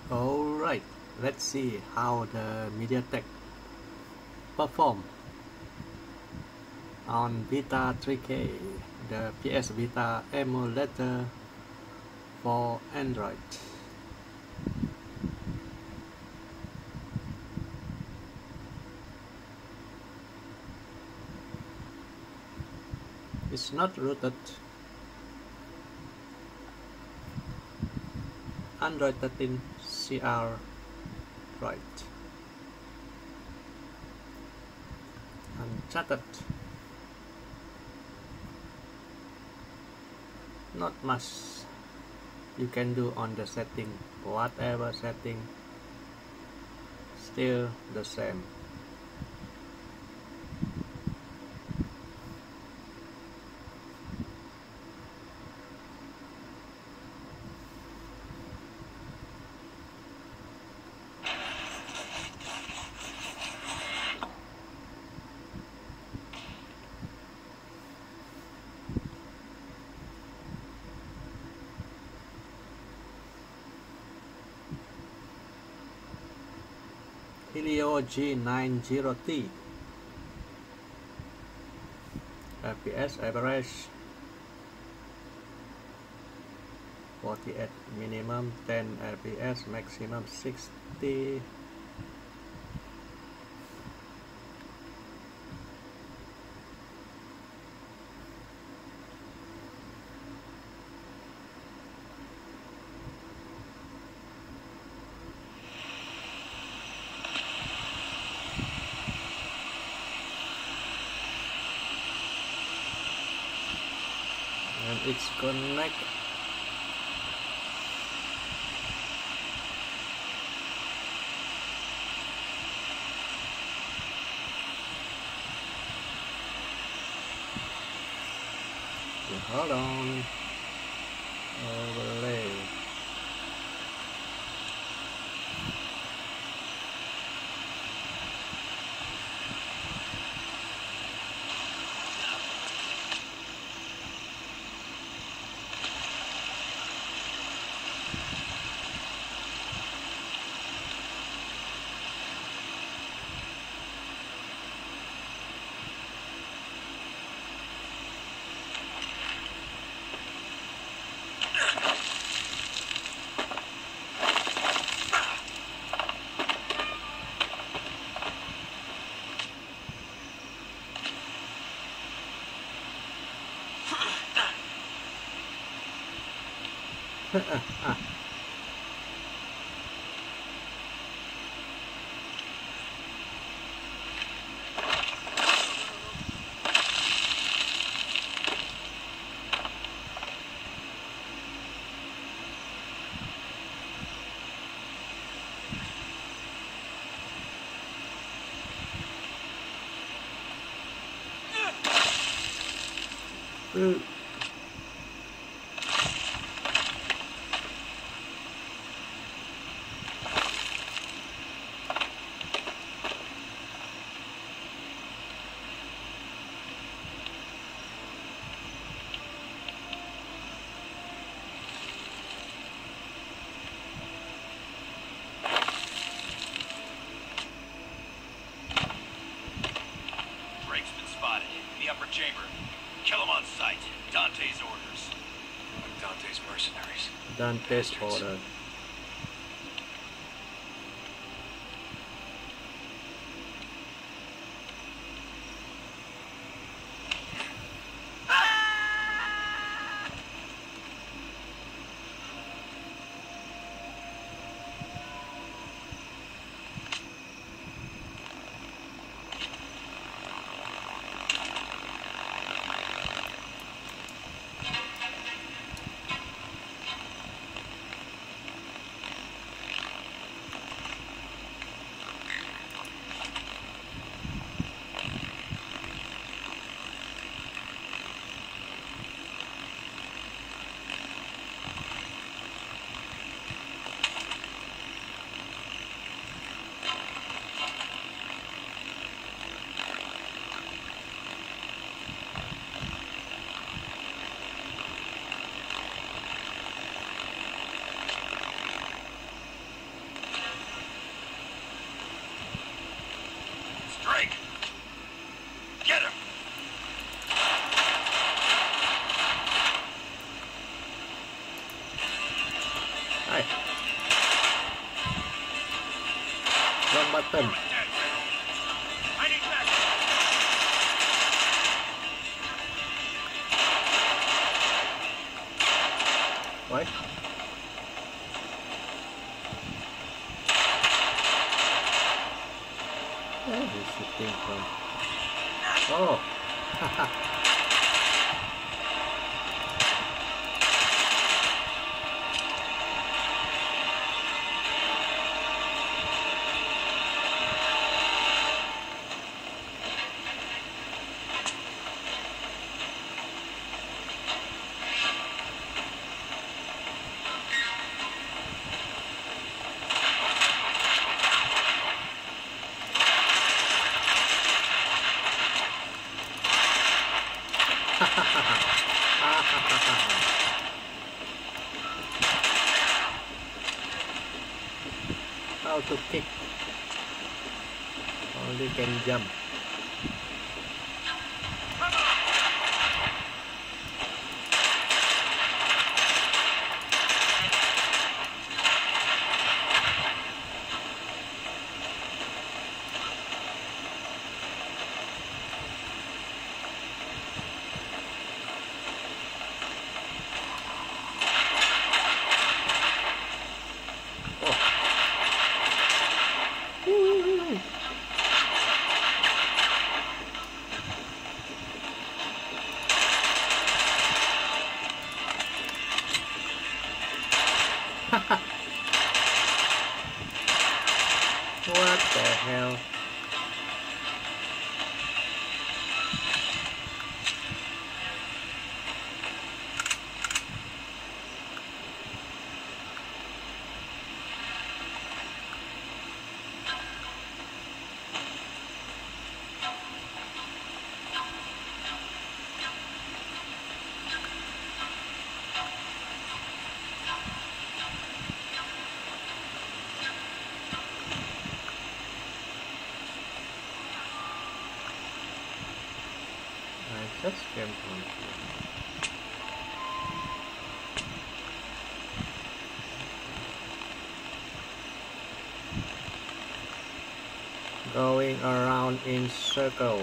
Alright, let's see how the MediaTek perform on Vita 3K, the PS Vita emulator for Android. It's not rooted. Android 13 CR right. Uncharted. Not much you can do on the setting. Whatever setting, still the same. Helio G90T FPS average 48 minimum, 10 FPS maximum 60. And it's connect. Hold on. Overlay. Chamber. Kill him on sight. Dante's orders. Dante's mercenaries. Dante's order. Hey. Wrong button. I need backup. What? Where is shooting from? Oh! How to kick? Only can jump. What the hell? I just came from here. Going around in circle.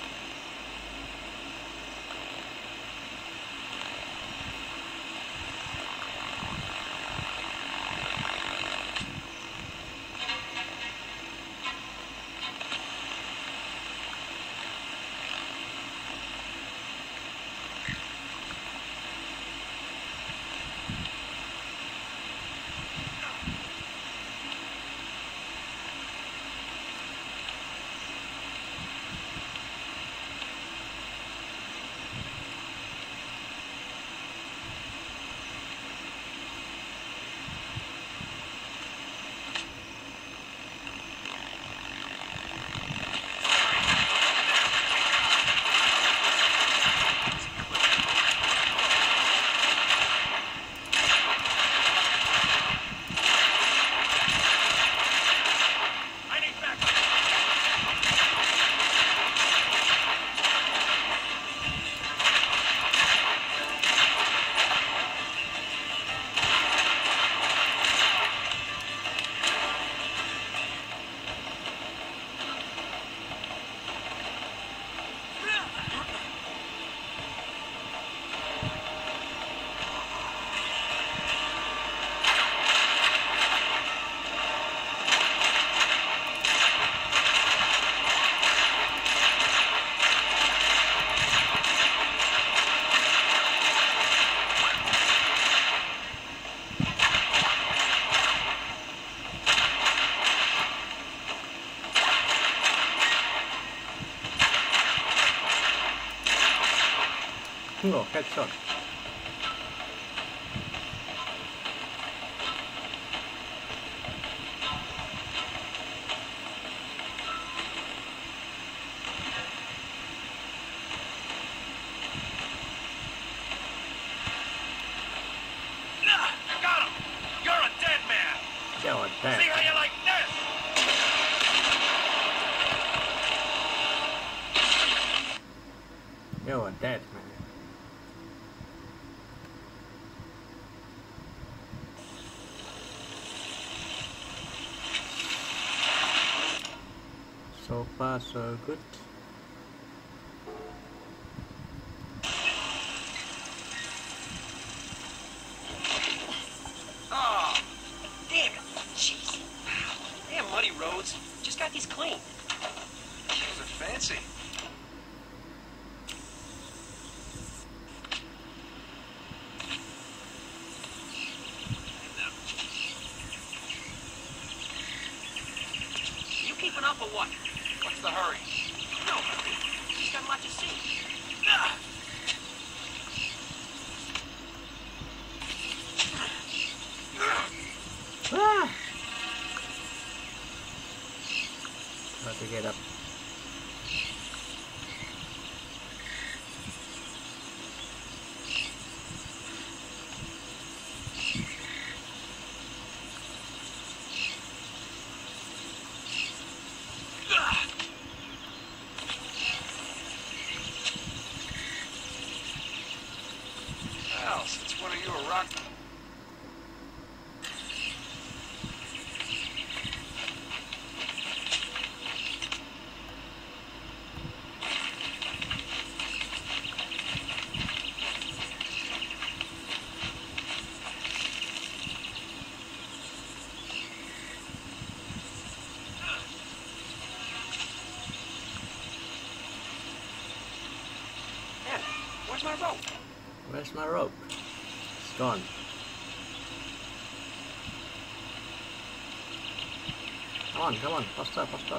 Oh, headshot. Got him! You're a dead man! You're dead. See how you like this? You're dead, man. So far, so good. Oh, damn it. Jeez. Damn muddy roads. Just got these clean. Those are fancy. You keeping up or what? What's the hurry? No, just got a lot to see. Ah. Ah! How to get up? Well, since when are you a rock? Man, where's my rope? Where's my rope? It's gone. Come on, faster, faster.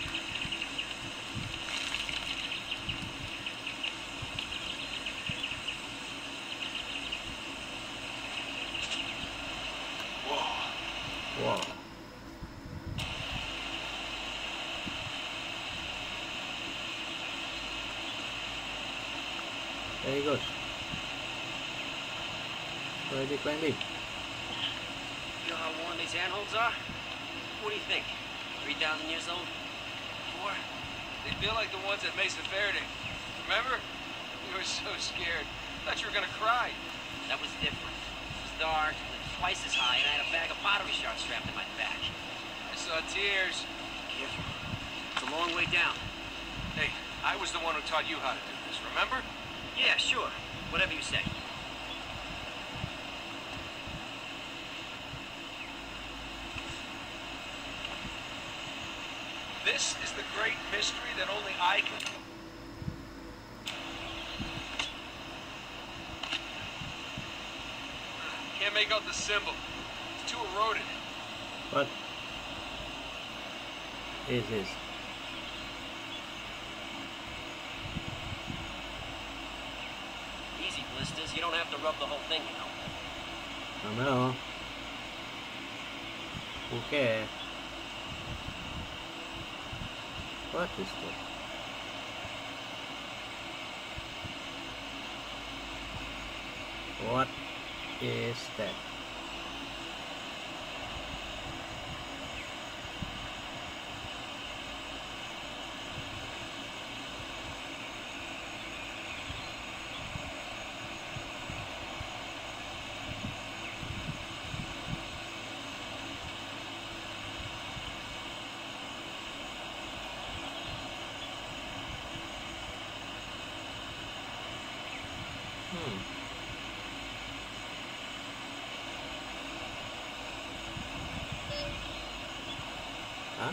Whoa. Whoa. Very good. Already climbing. You know how worn these handholds are? What do you think? 3,000 years old? 4? They feel like the ones at Mesa Verde. Remember? You were so scared. Thought you were gonna cry. That was different. It was dark, twice as high, and I had a bag of pottery shards strapped to my back. I saw tears. Careful. It's a long way down. Hey, I was the one who taught you how to do this, remember? Yeah, sure. Whatever you say. This is the great mystery that only I can... Can't make out the symbol. It's too eroded. What is this? Easy, blisters. You don't have to rub the whole thing, you know. I know. Okay. What is that? What is that? Huh?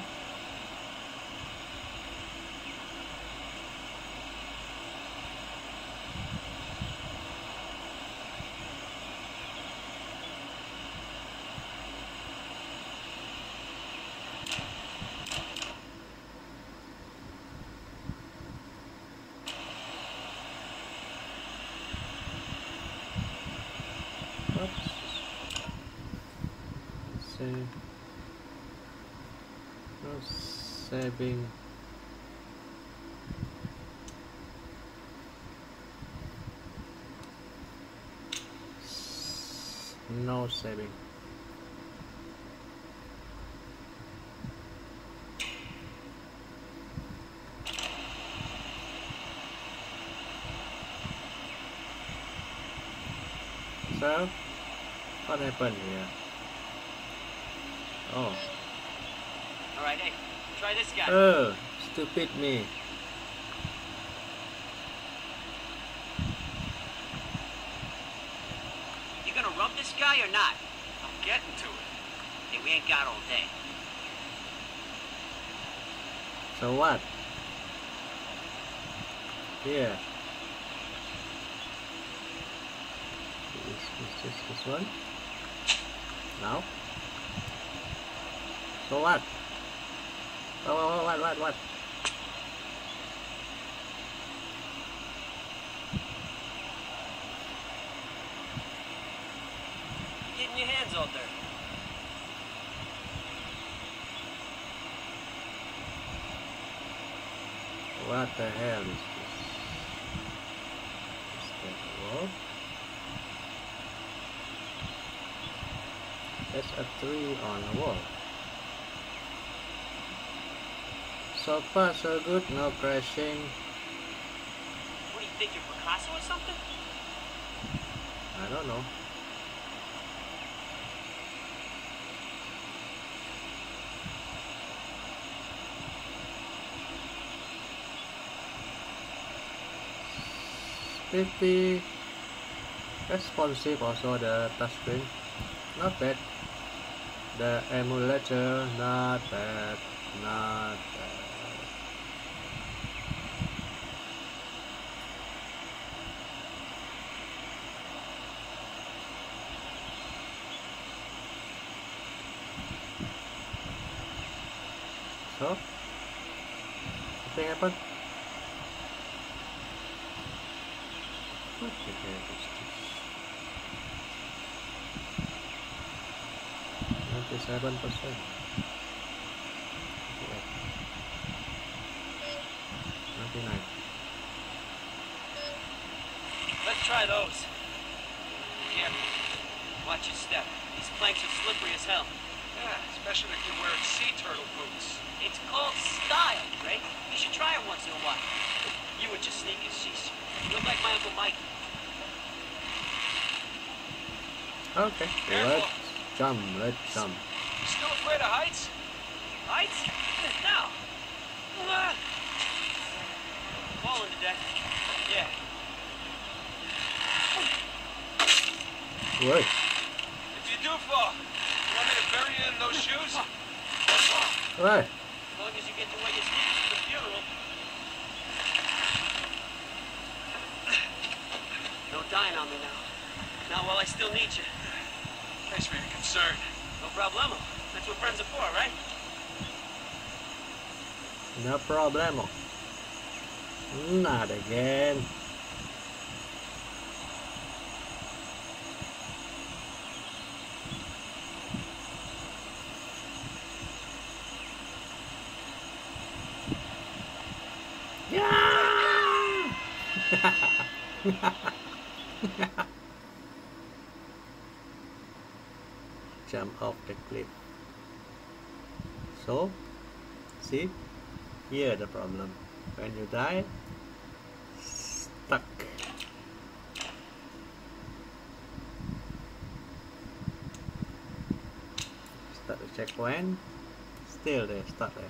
Oops. Save. No saving. No saving. So, what happened here? Oh. All right, hey, try this guy. Oh, stupid me. You gonna rump this guy or not? I'm getting to it. Hey, we ain't got all day. So what? Here. Is this one? No? So what? Oh, what? Getting your hands all dirty. What the hell is this? Is that a wall? There's a tree on the wall. So far so good, no crashing. What do you think, you're Picasso or something? I don't know. Pretty responsive also, the touchscreen. Not bad. The emulator, not bad. Not bad. So, nothing happened. What the heck is this? 97%. 99. Let's try those. Careful. Watch your step. These planks are slippery as hell. Yeah, especially if you're wearing sea turtle boots. It's called style, Ray. You should try it once in a while. You with your sneakers, sheesh. You look like my Uncle Mike. Okay, Careful. let's jump. You still afraid of heights? Heights? No. Falling to death. Yeah. Wait. If you do fall, you want me to bury you in those shoes? Wait. As long as you get to wear your sneakers to the funeral. No dying on me now. Not while I still need you. Thanks for your concern. No problemo. That's what friends are for, right? No problemo. Not again. Yeah! Jump off the cliff. So, see? Here the problem. When you die, stuck. Start the checkpoint. Still there, stuck there.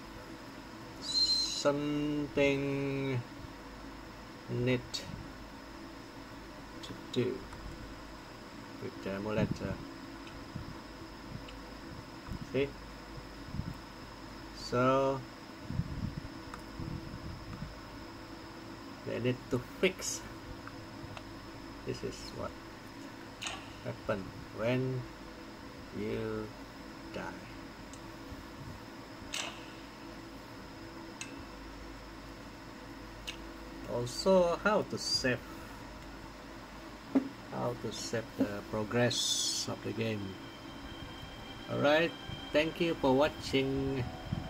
Something need to do with the emulator. See? So they need to fix. This is what happens when you die. Also, how to save the progress of the game. Alright, thank you for watching.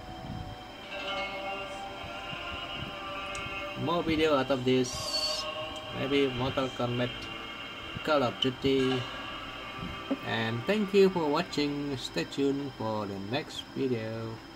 More video out of this, maybe Mortal Kombat, Call of Duty, and thank you for watching. Stay tuned for the next video.